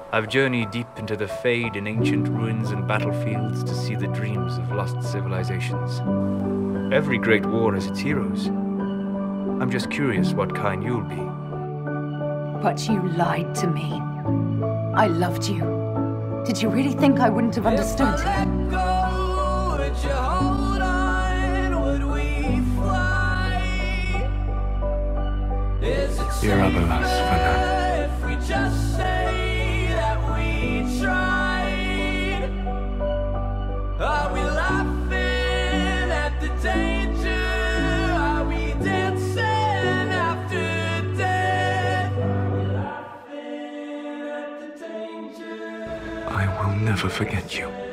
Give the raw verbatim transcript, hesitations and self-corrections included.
I've journeyed deep into the fade in ancient ruins and battlefields to see the dreams of lost civilizations. Every great war has its heroes. I'm just curious what kind you'll be. But you lied to me. I loved you. Did you really think I wouldn't have understood? You're otherless for now. Are we laughing at the danger? Are we dancing after death? Are we laughing at the danger? I will never forget you.